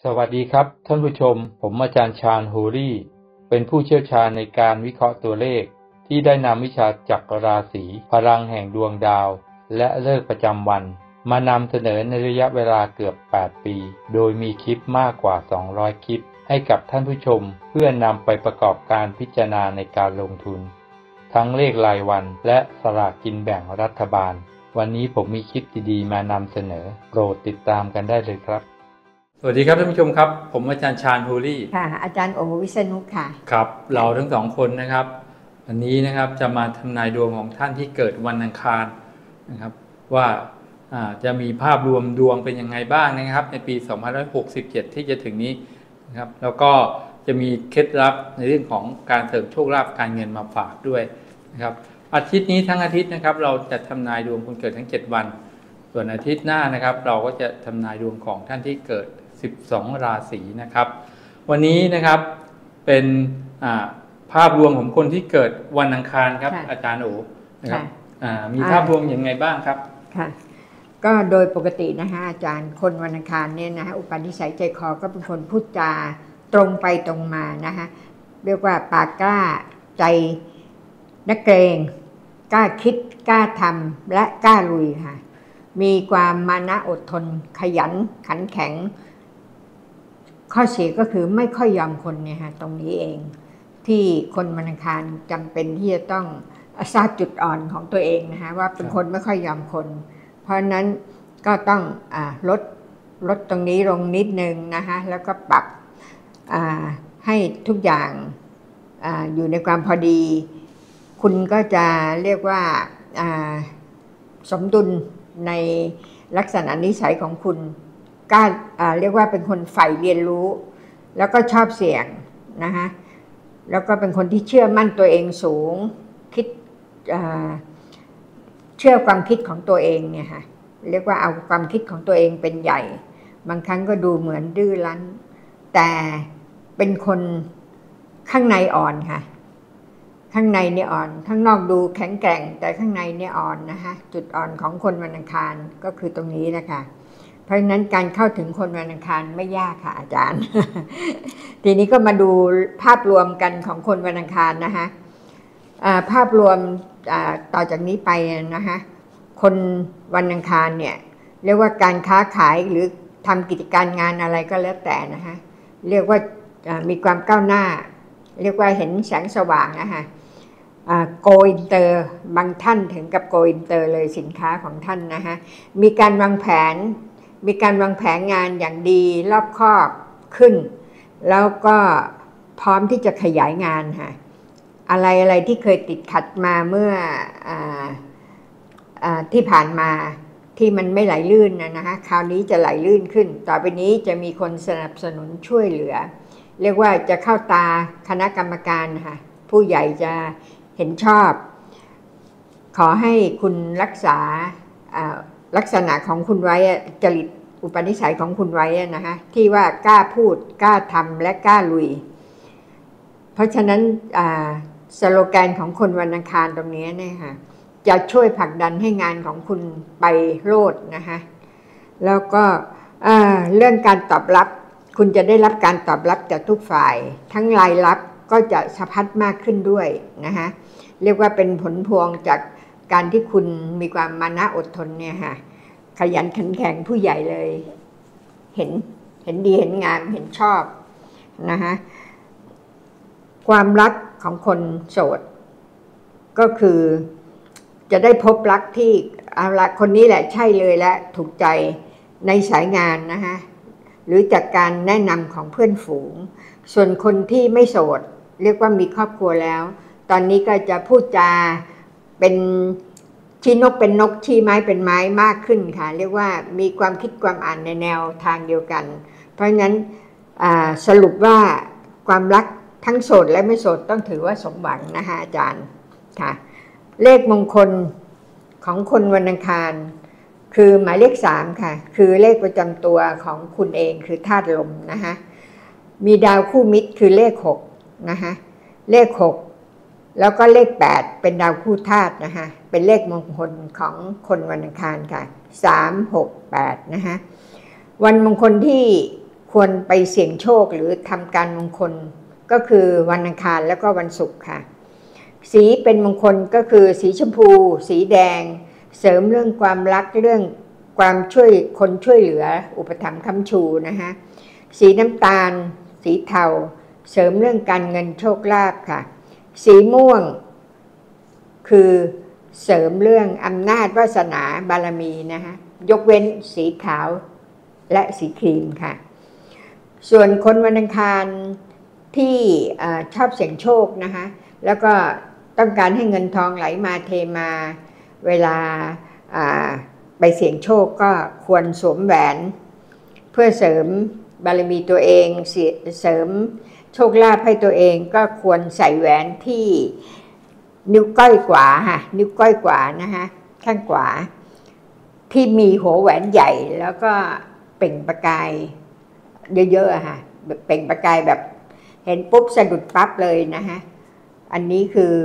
สวัสดีครับท่านผู้ชมผมอาจารย์ชาญฮูรี่เป็นผู้เชี่ยวชาญในการวิเคราะห์ตัวเลขที่ได้นำวิชาจักรราศีพลังแห่งดวงดาวและฤกษ์ประจำวันมานำเสนอในระยะเวลาเกือบ8ปีโดยมีคลิปมากกว่า200คลิปให้กับท่านผู้ชมเพื่อนำไปประกอบการพิจารณาในการลงทุนทั้งเลขรายวันและสลากกินแบ่งรัฐบาลวันนี้ผมมีคลิปดีๆมานำเสนอโปรดติดตามกันได้เลยครับสวัสดีครับท่านผู้ชมครับผมอาจารย์ชาญฮูรี่ค่ะอาจารย์โอวิษณุค่ะครับเราทั้งสองคนนะครับวันนี้นะครับจะมาทำนายดวงของท่านที่เกิดวันอังคารนะครับว่าจะมีภาพรวมดวงเป็นยังไงบ้างนะครับในปี2567ที่จะถึงนี้นะครับแล้วก็จะมีเคล็ดลับในเรื่องของการเสริมโชคลาภการเงินมาฝากด้วยนะครับอาทิตย์นี้ทั้งอาทิตย์นะครับเราจะทำนายดวงคนเกิดทั้ง7วันส่วนอาทิตย์หน้านะครับเราก็จะทำนายดวงของท่านที่เกิด12ราศีนะครับวันนี้นะครับเป็นภาพรวมของคนที่เกิดวันอังคารครับอาจารย์โอนะครับมีภาพรวมยังไงบ้างครับค่ะก็โดยปกตินะคะอาจารย์คนวันอังคารเนี่ยนะคะอุปนิสัยใจคอก็เป็นคนพูดจาตรงไปตรงมานะคะเรียกว่าปากกล้าใจนักเกรงกล้าคิดกล้าทำและกล้าลุยค่ะมีความมานะอดทนขยันขันแข็งข้อเสียก็คือไม่ค่อยยอมคนเนี่ยฮะตรงนี้เองที่คนวันอังคารจำเป็นที่จะต้องทราบจุดอ่อนของตัวเองนะคะว่าเป็นคนไม่ค่อยยอมคนเพราะนั้นก็ต้องลดตรงนี้ลงนิดนึงนะคะแล้วก็ปรับให้ทุกอย่างอยู่ในความพอดีคุณก็จะเรียกว่าสมดุลในลักษณะนิสัยของคุณกล้าเรียกว่าเป็นคนใฝ่เรียนรู้แล้วก็ชอบเสี่ยงนะคะแล้วก็เป็นคนที่เชื่อมั่นตัวเองสูงคิดเชื่อความคิดของตัวเองเนี่ยค่ะเรียกว่าเอาความคิดของตัวเองเป็นใหญ่บางครั้งก็ดูเหมือนดื้อรั้นแต่เป็นคนข้างในอ่อนค่ะข้างในเนี่ยอ่อนข้างนอกดูแข็งแกร่งแต่ข้างในเนี่ยอ่อนนะคะจุดอ่อนของคนวันอังคารก็คือตรงนี้นะคะเพราะฉะนั้นการเข้าถึงคนวันอังคารไม่ยากค่ะอาจารย์ ทีนี้ก็มาดูภาพรวมกันของคนวันอังคารนะคะภาพรวมต่อจากนี้ไปนะคะคนวันอังคารเนี่ยเรียกว่าการค้าขายหรือทำกิจการงานอะไรก็แล้วแต่นะคะเรียกว่ามีความก้าวหน้าเรียกว่าเห็นแสงสว่างนะคะโกอินเตอร์บางท่านถึงกับโกอินเตอร์เลยสินค้าของท่านนะคะมีการวางแผนงานอย่างดีรอบคอบขึ้นแล้วก็พร้อมที่จะขยายงานค่ะอะไรที่เคยติดขัดมาเมื่อที่ผ่านมาที่มันไม่ไหลลื่นนะคะคราวนี้จะไหลลื่นขึ้นต่อไปนี้จะมีคนสนับสนุนช่วยเหลือเรียกว่าจะเข้าตาคณะกรรมการค่ะผู้ใหญ่จะเห็นชอบขอให้คุณรักษาลักษณะของคุณไว้จริตอุปนิสัยของคุณไว้นะคะที่ว่ากล้าพูดกล้าทำและกล้าลุยเพราะฉะนั้นสโลแกนของคนวันอังคารตรงนี้เนี่ยค่ะจะช่วยผลักดันให้งานของคุณไปโลดนะคะแล้วก็เรื่องการตอบรับคุณจะได้รับการตอบรับจากทุกฝ่ายทั้งรายรับก็จะสะพัดมากขึ้นด้วยนะคะเรียกว่าเป็นผลพวงจากการที่คุณมีความมานะอดทนเนี่ยค่ะขยันขันแข็งผู้ใหญ่เลยเห็นดีเห็นงามเห็นชอบนะคะความรักของคนโสดก็คือจะได้พบรักที่เอาละคนนี้แหละใช่เลยและถูกใจในสายงานนะคะหรือจากการแนะนำของเพื่อนฝูงส่วนคนที่ไม่โสดเรียกว่ามีครอบครัวแล้วตอนนี้ก็จะพูดจาเป็นชี้นกเป็นนกชี้ไม้เป็นไม้มากขึ้นค่ะเรียกว่ามีความคิดความอ่านในแนวทางเดียวกันเพราะฉะนั้นสรุปว่าความรักทั้งโสดและไม่โสดต้องถือว่าสมหวังนะคะอาจารย์ค่ะเลขมงคลของคนวันอังคารคือหมายเลข3ค่ะคือเลขประจำตัวของคุณเองคือธาตุลมนะคะมีดาวคู่มิตรคือเลข6นะคะเลข6แล้วก็เลข8เป็นดาวคู่ธาตุนะคะเป็นเลขมงคลของคนวันอังคารค่ะ3 6 8นะคะวันมงคลที่ควรไปเสี่ยงโชคหรือทำการมงคลก็คือวันอังคารแล้วก็วันศุกร์ค่ะสีเป็นมงคลก็คือสีชมพูสีแดงเสริมเรื่องความรักเรื่องความช่วยคนช่วยเหลืออุปถัมภ์ค้ำชูนะคะสีน้ำตาลสีเทาเสริมเรื่องการเงินโชคลาภค่ะสีม่วงคือเสริมเรื่องอำนาจวาสนาบารมีนะคะยกเว้นสีขาวและสีครีมค่ะส่วนคนวันอังคารที่ชอบเสี่ยงโชคนะคะแล้วก็ต้องการให้เงินทองไหลมาเทมาเวลาไปเสี่ยงโชคก็ควรสวมแหวนเพื่อเสริมบารมีตัวเองเสริมโชคลาภให้ตัวเองก็ควรใส่แหวนที่นิ้วก้อยขวาค่ะนิ้วก้อยขวานะคะข้างขวาที่มีหัวแหวนใหญ่แล้วก็เปล่งประกายเยอะๆค่ะเปล่งประกายแบบเห็นปุ๊บสะดุดปั๊บเลยนะคะอันนี้คือ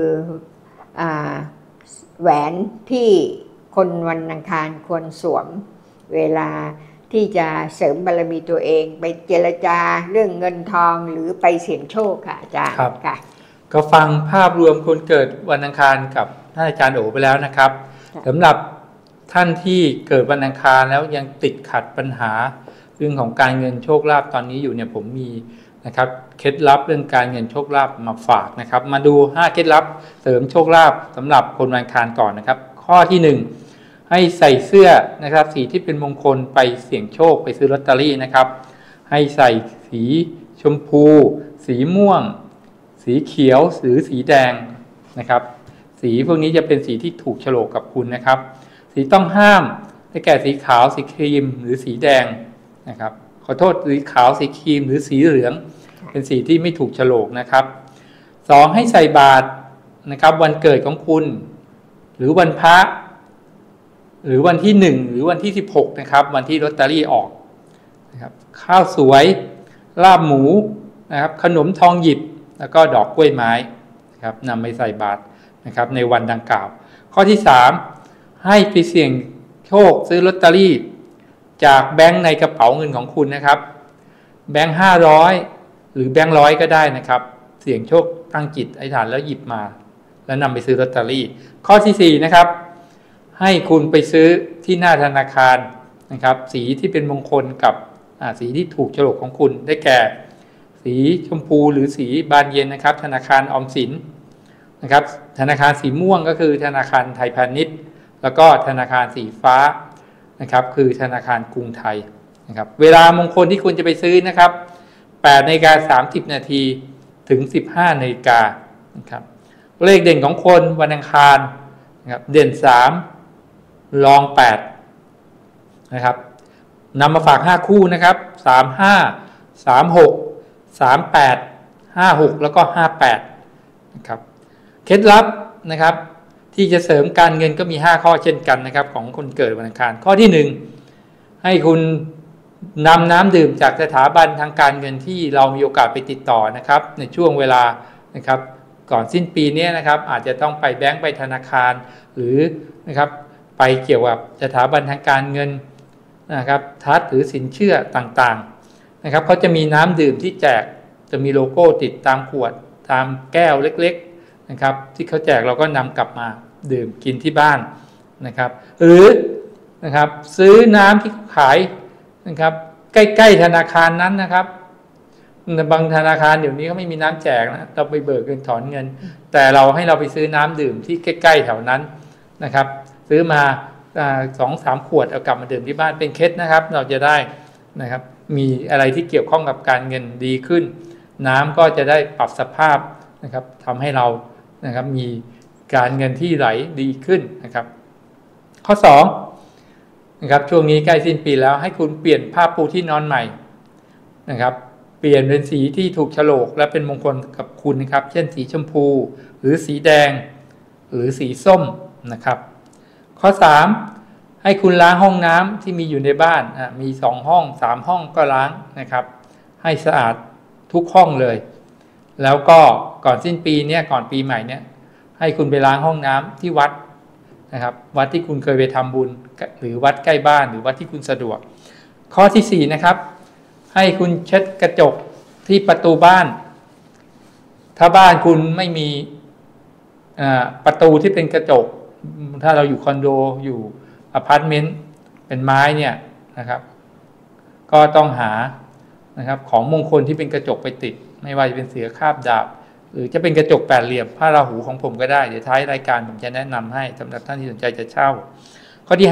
แหวนที่คนวันอังคารควรสวมเวลาที่จะเสริมบารมีตัวเองไปเจรจาเรื่องเงินทองหรือไปเสี่ยงโชคค่ะอาจารย์ค่ะก็ฟังภาพรวมคนเกิดวันอังคารกับท่านอาจารย์โอไปแล้วนะครับสำหรับท่านที่เกิดวันอังคารแล้วยังติดขัดปัญหาเรื่องของการเงินโชคลาภตอนนี้อยู่เนี่ยผมมีนะครับเคล็ดลับเรื่องการเงินโชคลาภมาฝากนะครับมาดู5เคล็ดลับเสริมโชคลาภสำหรับคนวันอังคารก่อนนะครับข้อที่1ให้ใส่เสื้อนะครับสีที่เป็นมงคลไปเสี่ยงโชคไปซื้อลอตเตอรี่นะครับให้ใส่สีชมพูสีม่วงสีเขียวหรือสีแดงนะครับสีพวกนี้จะเป็นสีที่ถูกโฉลกกับคุณนะครับสีต้องห้ามได้แก่สีขาวสีครีมหรือสีแดงนะครับขอโทษสีขาวสีครีมหรือสีเหลืองเป็นสีที่ไม่ถูกโฉลกนะครับ2ให้ใส่บาตรนะครับวันเกิดของคุณหรือวันพระหรือวันที่1หรือวันที่16นะครับวันที่ลอตเตอรี่ออกนะครับข้าวสวยลาบหมูนะครับขนมทองหยิบแล้วก็ดอกกล้วยไม้นะครับนำไปใส่บาตรนะครับในวันดังกล่าวข้อที่3ให้ไปเสี่ยงโชคซื้อลอตเตอรี่จากแบงค์ในกระเป๋าเงินของคุณนะครับแบงค์500หรือแบงค์100ก็ได้นะครับเสี่ยงโชคตั้งจิตอธิษฐานแล้วหยิบมาแล้วนำไปซื้อลอตเตอรี่ข้อที่4นะครับให้คุณไปซื้อที่หน้าธนาคารนะครับสีที่เป็นมงคลกับสีที่ถูกโฉลกของคุณได้แก่สีชมพูหรือสีบานเย็นนะครับธนาคารออมสินนะครับธนาคารสีม่วงก็คือธนาคารไทยพาณิชย์แล้วก็ธนาคารสีฟ้านะครับคือธนาคารกรุงไทยนะครับเวลามงคลที่คุณจะไปซื้อนะครับ8:30 นาทีถึง 15 นาฬิกานะครับเลขเด่นของคนวันอังคารนะครับเด่น3รอง8นะครับนำมาฝาก5คู่นะครับ35 36 38 56แล้วก็58นะครับเคล็ดลับนะครับที่จะเสริมการเงินก็มี5ข้อเช่นกันนะครับของคนเกิดวันอังคารข้อที่1ให้คุณนำน้ำดื่มจากสถาบันทางการเงินที่เรามีโอกาสไปติดต่อนะครับในช่วงเวลานะครับก่อนสิ้นปีนี้นะครับอาจจะต้องไปแบงก์ไปธนาคารหรือนะครับไปเกี่ยวกับสถาบันทางการเงินนะครับทัสหรือสินเชื่อต่างๆนะครับเขาจะมีน้ำดื่มที่แจกจะมีโลโก้ติดตามขวดตามแก้วเล็กๆนะครับที่เขาแจกเราก็นำกลับมาดื่มกินที่บ้านนะครับหรือนะครับซื้อน้ำที่ขายนะครับใกล้ๆธนาคารนั้นนะครับบางธนาคารเดี๋ยวนี้เขาไม่มีน้ำแจกนะเราไปเบิกเงินถอนเงินแต่เราให้เราไปซื้อน้ำดื่มที่ใกล้ๆแถวนั้นนะครับซื้อมา2-3 ขวดเอากลับมาดื่มที่บ้านเป็นเคล็ดนะครับเราจะได้นะครับมีอะไรที่เกี่ยวข้องกับการเงินดีขึ้นน้ำก็จะได้ปรับสภาพนะครับทำให้เรานะครับมีการเงินที่ไหลดีขึ้นนะครับข้อ2นะครับช่วงนี้ใกล้สิ้นปีแล้วให้คุณเปลี่ยนผ้าปูที่นอนใหม่นะครับเปลี่ยนเป็นสีที่ถูกโฉลกและเป็นมงคลกับคุณนะครับเช่นสีชมพูหรือสีแดงหรือสีส้มนะครับข้อ3ให้คุณล้างห้องน้ำที่มีอยู่ในบ้านมี2 ห้อง 3 ห้องก็ล้างนะครับให้สะอาดทุกห้องเลยแล้วก็ก่อนสิ้นปีเนี่ยก่อนปีใหม่เนี่ยให้คุณไปล้างห้องน้ำที่วัดนะครับวัดที่คุณเคยไปทำบุญหรือวัดใกล้บ้านหรือวัดที่คุณสะดวกข้อที่4นะครับให้คุณเช็ดกระจกที่ประตูบ้านถ้าบ้านคุณไม่มีประตูที่เป็นกระจกถ้าเราอยู่คอนโดอยู่อพาร์ตเมนต์เป็นไม้เนี่ยนะครับก็ต้องหานะครับของมงคลที่เป็นกระจกไปติดไม่ว่าจะเป็นเสือคาบดาบหรือจะเป็นกระจกแปดเหลี่ยมพระราหูของผมก็ได้เดี๋ยวท้ายรายการผมจะแนะนำให้สำหรับท่านที่สนใจจะเช่าข้อที่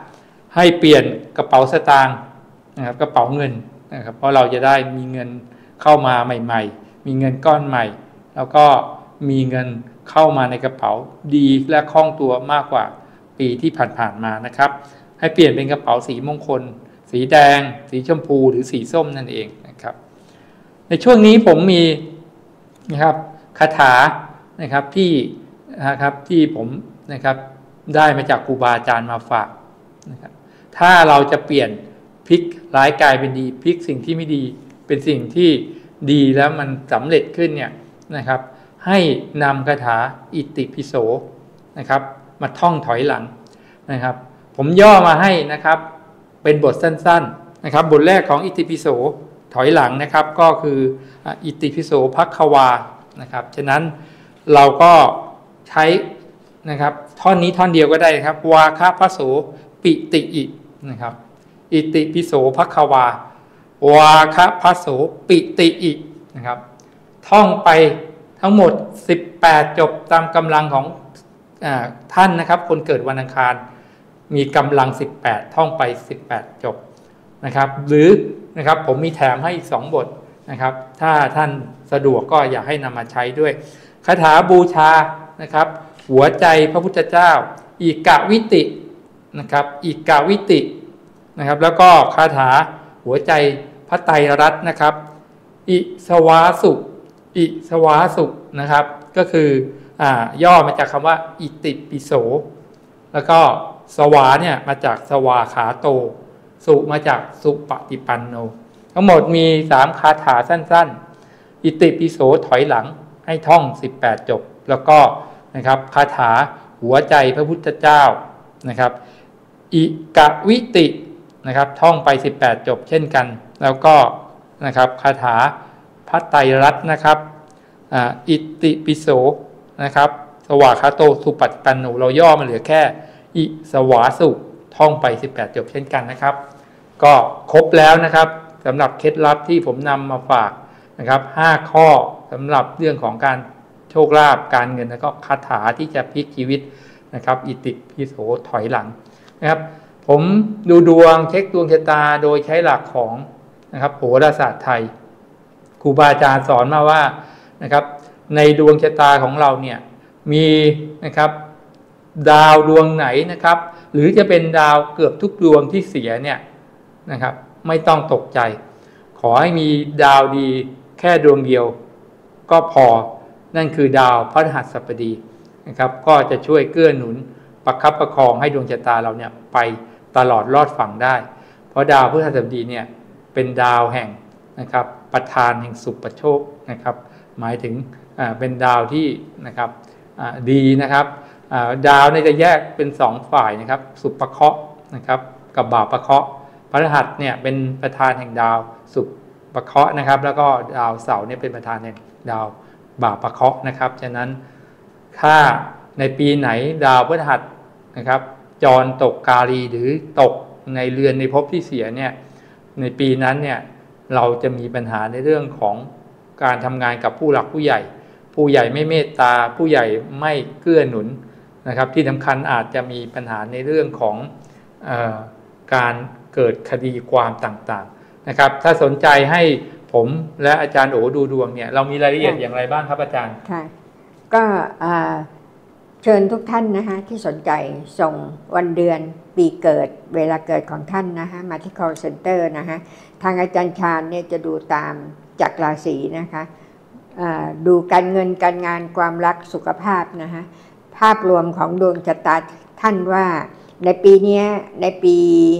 5ให้เปลี่ยนกระเป๋าสตางค์นะครับกระเป๋าเงินนะครับเพราะเราจะได้มีเงินเข้ามาใหม่ๆมีเงินก้อนใหม่แล้วก็มีเงินเข้ามาในกระเป๋าดีและคล่องตัวมากกว่าปีที่ผ่านๆมานะครับให้เปลี่ยนเป็นกระเป๋าสีมงคลสีแดงสีชมพูหรือสีส้มนั่นเองนะครับในช่วงนี้ผมมีนะครับคาถานะครับที่ผมนะครับได้มาจากครูบาอาจารย์มาฝากนะครับถ้าเราจะเปลี่ยนพลิกร้ายกลายเป็นดีพลิกสิ่งที่ไม่ดีเป็นสิ่งที่ดีแล้วมันสำเร็จขึ้นเนี่ยนะครับให้นำคาถาอิติปิโสนะครับมาท่องถอยหลังนะครับผมย่อมาให้นะครับเป็นบทสั้นๆนะครับบทแรกของอิติปิโสถอยหลังนะครับก็คืออิติปิโสภัคควานะครับฉะนั้นเราก็ใช้นะครับท่อนนี้ท่อนเดียวก็ได้ครับวาคะพะโสปิติอินะครับอิติปิโสภัคควาวาคะพะโสปิติอินะครับท่องไปทั้งหมด18จบตามกำลังของท่านนะครับคนเกิดวันอังคารมีกำลัง18ท่องไป18จบนะครับหรือนะครับผมมีแถมให้อีก2บทนะครับถ้าท่านสะดวกก็อยากให้นำมาใช้ด้วยคาถาบูชานะครับหัวใจพระพุทธเจ้าอีกะวิตินะครับอีกะวิตินะครับแล้วก็คาถาหัวใจพระไตรรัตน์นะครับอิสวาสุอิสวาสุนะครับก็คือย่อมาจากคำว่าอิติปิโสแล้วก็สวาเนี่ยมาจากสวาขาโตสุมาจากสุปฏิปันโนทั้งหมดมี3คาถาสั้นๆอิติปิโสถอยหลังให้ท่อง18จบแล้วก็นะครับคาถาหัวใจพระพุทธเจ้านะครับอิกะวิตินะครับท่องไป18จบเช่นกันแล้วก็นะครับคาถาพระไตรรัตน์นะครับอิติปิโสนะครับสวาคาโตสุปฏิปันโนเราย่อมาเหลือแค่อิสวาสุท่องไป18จบเช่นกันนะครับก็ครบแล้วนะครับสำหรับเคล็ดลับที่ผมนำมาฝากนะครับ5ข้อสำหรับเรื่องของการโชคลาภการเงินแล้วก็คาถาที่จะพลิกชีวิตนะครับอิติปิโสถอยหลังนะครับผมดูดวงเช็คดวงชะตาโดยใช้หลักของนะครับโหราศาสตร์ไทยครูบาอาจารย์สอนมาว่านะครับในดวงชะตาของเราเนี่ยมีนะครับดาวดวงไหนนะครับหรือจะเป็นดาวเกือบทุกดวงที่เสียเนี่ยนะครับไม่ต้องตกใจขอให้มีดาวดีแค่ดวงเดียวก็พอนั่นคือดาวพฤหัสบดีนะครับก็จะช่วยเกื้อหนุนประคับประคองให้ดวงชะตาเราเนี่ยไปตลอดรอดฝั่งได้เพราะดาวพฤหัสบดีเนี่ยเป็นดาวแห่งนะครับประธานแห่งสุภโชคนะครับหมายถึงเป็นดาวที่นะครับดีนะครับดาวเนี่ยจะแยกเป็น2ฝ่ายนะครับสุภเคราะห์นะครับกับบาปเคราะห์พฤหัสเนี่ยเป็นประธานแห่งดาวสุภเคราะห์นะครับแล้วก็ดาวเสาร์เนี่ยเป็นประธานแห่งดาวบาปเคราะห์นะครับฉะนั้นถ้าในปีไหนดาวพฤหัสนะครับจรตกกาลีหรือตกในเรือนในภพที่เสียเนี่ยในปีนั้นเนี่ยเราจะมีปัญหาในเรื่องของการทำงานกับผู้หลักผู้ใหญ่ไม่เมตตาผู้ใหญ่ไม่เกื้อหนุนนะครับที่สำคัญอาจจะมีปัญหาในเรื่องของการเกิดคดีความต่างๆนะครับถ้าสนใจให้ผมและอาจารย์โอดูดวงเนี่ยเรามีรายละเอียดอย่างไรบ้างครับอาจารย์ค่ะก็เชิญทุกท่านนะคะที่สนใจส่งวันเดือนปีเกิดเวลาเกิดของท่านนะคะมาที่ call center นะคะทางอาจารย์ชาญเนี่ยจะดูตามจากราศีนะคะดูการเงินการงานความรักสุขภาพนะคะภาพรวมของดวงชะตาท่านว่าในปีนี้ในปี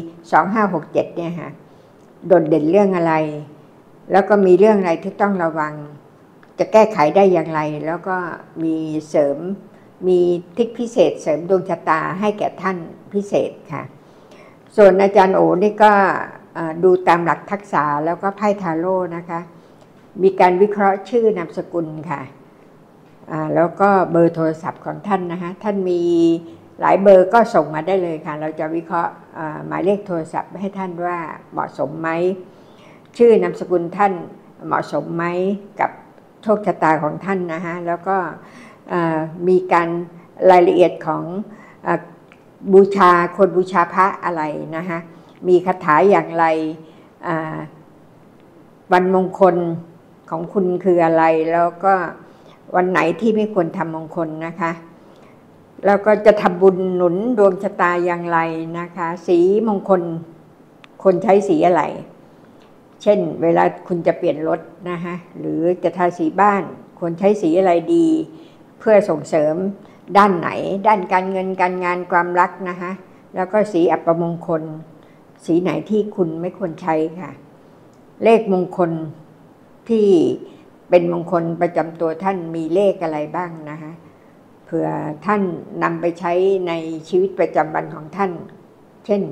2567เนี่ยค่ะโดดเด่นเรื่องอะไรแล้วก็มีเรื่องอะไรที่ต้องระวังจะแก้ไขได้อย่างไรแล้วก็มีเสริมมีทริคพิเศษเสริมดวงชะตาให้แก่ท่านพิเศษค่ะส่วนอาจารย์โอนี่ก็ดูตามหลักทักษะแล้วก็ไพ่ทาโร่นะคะมีการวิเคราะห์ชื่อนามสกุลค่ะแล้วก็เบอร์โทรศัพท์ของท่านนะคะท่านมีหลายเบอร์ก็ส่งมาได้เลยค่ะเราจะวิเคราะห์หมายเลขโทรศัพท์ให้ท่านว่าเหมาะสมไหมชื่อนามสกุลท่านเหมาะสมไหมกับโชคชะตาของท่านนะคะแล้วก็มีการรายละเอียดของบูชาคนบูชาพระอะไรนะคะมีคาถาอย่างไรวันมงคลของคุณคืออะไรแล้วก็วันไหนที่ไม่ควรทำมงคลนะคะแล้วก็จะทำบุญหนุนดวงชะตาอย่างไรนะคะสีมงคลคนใช้สีอะไรเช่นเวลาคุณจะเปลี่ยนรถนะคะหรือจะทาสีบ้านควรใช้สีอะไรดีเพื่อส่งเสริมด้านไหนด้านการเงินการงานความรักนะคะแล้วก็สีอัปมงคลสีไหนที่คุณไม่ควรใช้ค่ะเลขมงคลที่เป็นมงคลประจำตัวท่านมีเลขอะไรบ้างนะคะเผื่อท่านนำไปใช้ในชีวิตประจำวันของท่านเช่น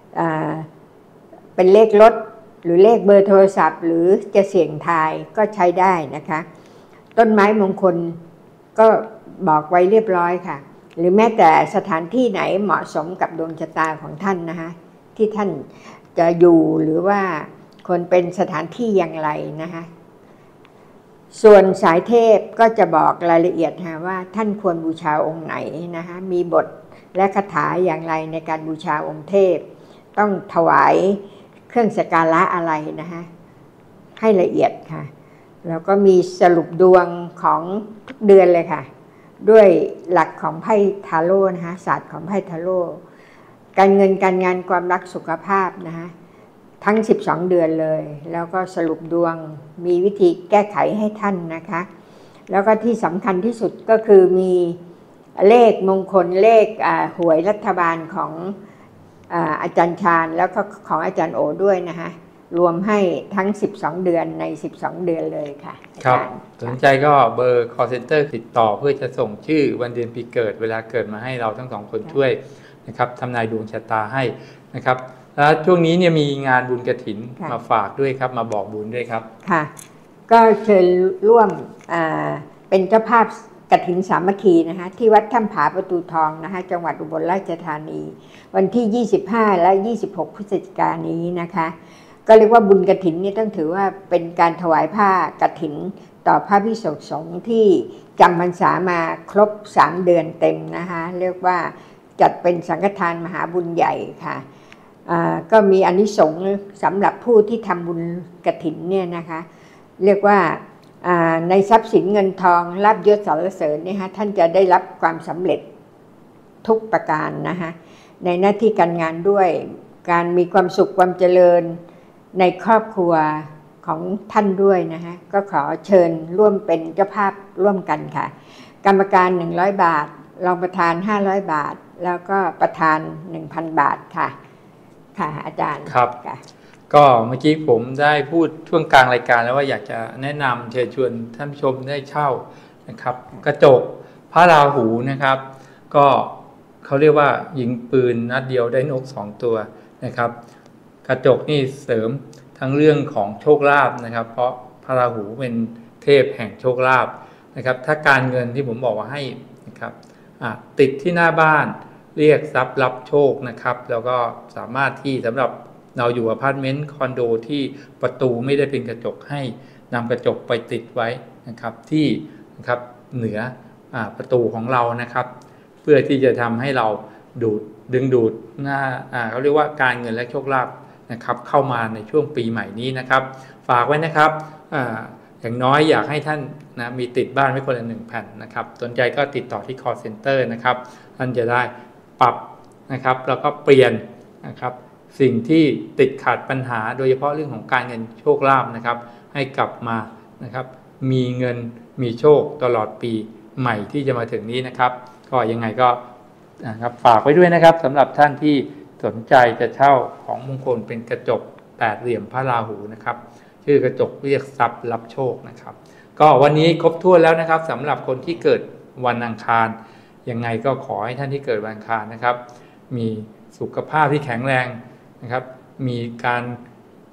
เป็นเลขรถหรือเลขเบอร์โทรศัพท์หรือจะเสี่ยงทายก็ใช้ได้นะคะต้นไม้มงคลก็บอกไว้เรียบร้อยค่ะหรือแม้แต่สถานที่ไหนเหมาะสมกับดวงชะตาของท่านนะคะที่ท่านจะอยู่หรือว่าควรเป็นสถานที่อย่างไรนะคะส่วนสายเทพก็จะบอกรายละเอียดว่าท่านควรบูชาองค์ไหนนะคะมีบทและคาถาอย่างไรในการบูชาองค์เทพต้องถวายเครื่องสักการะอะไรนะคะให้ละเอียดค่ะแล้วก็มีสรุปดวงของทุกเดือนเลยค่ะด้วยหลักของไพ่ทาโร่นะคะศาสตร์ของไพ่ทาโร่การเงินการงานความรักสุขภาพนะคะทั้ง12เดือนเลยแล้วก็สรุปดวงมีวิธีแก้ไขให้ท่านนะคะแล้วก็ที่สำคัญที่สุดก็คือมีเลขมงคลเลขหวยรัฐบาลของอาจารย์ชาญแล้วก็ของอาจารย์โอด้วยนะคะรวมให้ทั้ง12เดือนใน12เดือนเลยค่ะครับสนใจก็เบอร์ call center ติดต่อเพื่อจะส่งชื่อวันเดือนปีเกิดเวลาเกิดมาให้เราทั้งสองคนช่วยนะครับทำนายดวงชะตาให้นะครับแล้วช่วงนี้เนี่ยมีงานบุญกฐินมาฝากด้วยครับมาบอกบุญด้วยครับค่ะก็เชิญร่วมเป็นเจ้าภาพกฐินสามัคคีนะคะที่วัดถ้ำผาประตูทองนะคะจังหวัดอุบลราชธานีวันที่25และ26พฤศจิกายนนี้นะคะก็เรียกว่าบุญกฐินนี่ต้องถือว่าเป็นการถวายผ้ากฐินต่อพระภิกษุสงฆ์ที่จำพรรษามาครบ3เดือนเต็มนะคะเรียกว่าจัดเป็นสังฆทานมหาบุญใหญ่ค่ะก็มีอานิสงส์สำหรับผู้ที่ทำบุญกฐินเนี่ยนะคะเรียกว่าในทรัพย์สินเงินทองลาภยศสรรเสริญเนี่ยท่านจะได้รับความสำเร็จทุกประการนะคะในหน้าที่การงานด้วยการมีความสุขความเจริญในครอบครัวของท่านด้วยนะคะก็ขอเชิญร่วมเป็นเจ้าภาพร่วมกันค่ะกรรมการ100 บาทรองประธาน500 บาทแล้วก็ประธาน 1,000 บาทค่ะค่ะอาจารย์ครับก็เมื่อกี้ผมได้พูดช่วงกลางรายการแล้วว่าอยากจะแนะนำเชิญชวนท่านผู้ชมได้เช่านะครับกระจกพระราหูนะครับก็เขาเรียกว่ายิงปืนนัดเดียวได้นก2 ตัวนะครับกระจกนี่เสริมทั้งเรื่องของโชคลาภนะครับเพราะพระราหูเป็นเทพแห่งโชคลาภนะครับถ้าการเงินที่ผมบอกว่าให้นะครับติดที่หน้าบ้านเรียกทรัพย์รับโชคนะครับแล้วก็สามารถที่สำหรับเราอยู่อพาร์ตเมนต์คอนโดที่ประตูไม่ได้เป็นกระจกให้นำกระจกไปติดไว้นะครับที่นะครับเหนือประตูของเรานะครับเพื่อที่จะทำให้เราดึงดูดหน้าเขาเรียกว่าการเงินและโชคลาภนะครับเข้ามาในช่วงปีใหม่นี้นะครับฝากไว้นะครับอย่างน้อยอยากให้ท่านนะมีติดบ้านไว้คนละ1 แผ่นนะครับสนใจก็ติดต่อที่ call center นะครับท่านจะได้ปรับนะครับแล้วก็เปลี่ยนนะครับสิ่งที่ติดขัดปัญหาโดยเฉพาะเรื่องของการเงินโชคลาภนะครับให้กลับมานะครับมีเงินมีโชคตลอดปีใหม่ที่จะมาถึงนี้นะครับก็ยังไงก็นะครับฝากไว้ด้วยนะครับสำหรับท่านที่สนใจจะเช่าของมงคลเป็นกระจก8 เหลี่ยมพระราหูนะครับชื่อกระจกเรียกทรัพย์รับโชคนะครับก็วันนี้ครบถ้วนแล้วนะครับสำหรับคนที่เกิดวันอังคารยังไงก็ขอให้ท่านที่เกิดวันอังคารนะครับมีสุขภาพที่แข็งแรงนะครับมีการ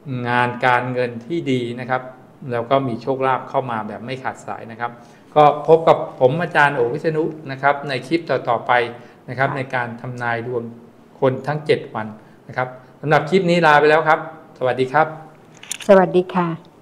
งานการเงินที่ดีนะครับแล้วก็มีโชคลาภเข้ามาแบบไม่ขาดสายนะครับก็พบกับผมอาจารย์โอวิษณุนะครับในคลิปต่อๆไปนะครับในการทำนายดวงคนทั้ง7 วันนะครับสำหรับคลิปนี้ลาไปแล้วครับสวัสดีครับสวัสดีค่ะ